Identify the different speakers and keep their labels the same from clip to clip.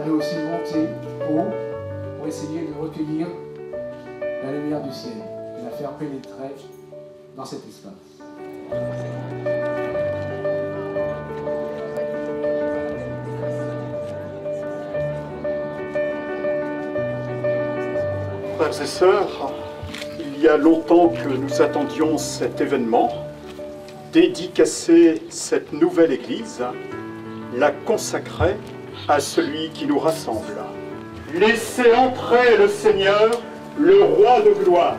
Speaker 1: fallait aussi monter haut pour essayer de recueillir la lumière du ciel et la faire pénétrer dans cet espace.
Speaker 2: Frères et sœurs, il y a longtemps que nous attendions cet événement, dédicacer cette nouvelle église, la consacrer à celui qui nous rassemble. Laissez entrer le Seigneur, le roi de gloire.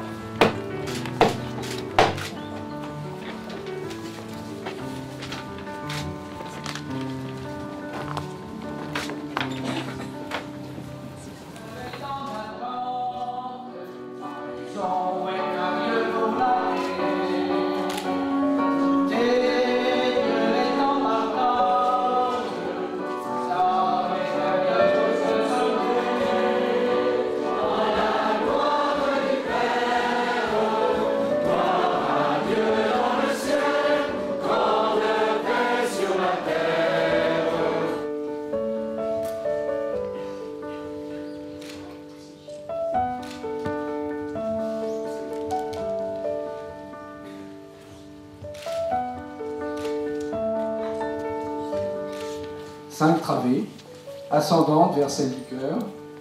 Speaker 1: Cinq travées ascendantes vers celle du cœur.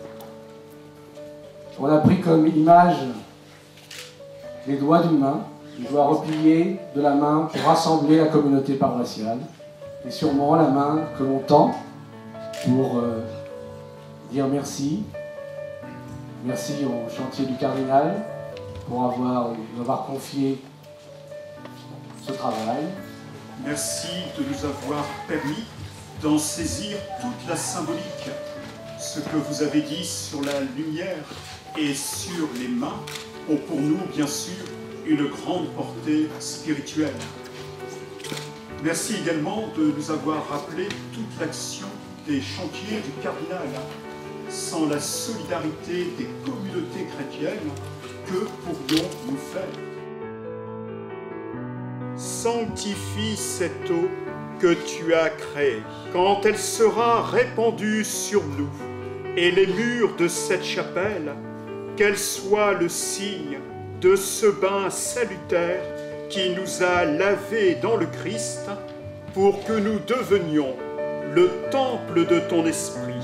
Speaker 1: On a pris comme image les doigts d'une main, du doigt replié de la main pour rassembler la communauté paroissiale, et sûrement la main que l'on tend pour dire merci. Merci au chantier du cardinal pour nous avoir confié ce travail.
Speaker 2: Merci de nous avoir permis d'en saisir toute la symbolique. Ce que vous avez dit sur la lumière et sur les mains ont pour nous, bien sûr, une grande portée spirituelle. Merci également de nous avoir rappelé toute l'action des chantiers du cardinal. Sans la solidarité des communautés chrétiennes, que pourrions-nous faire? Sanctifie cette eau que tu as créée, quand elle sera répandue sur nous, et les murs de cette chapelle, qu'elle soit le signe de ce bain salutaire qui nous a lavés dans le Christ, pour que nous devenions le temple de ton esprit.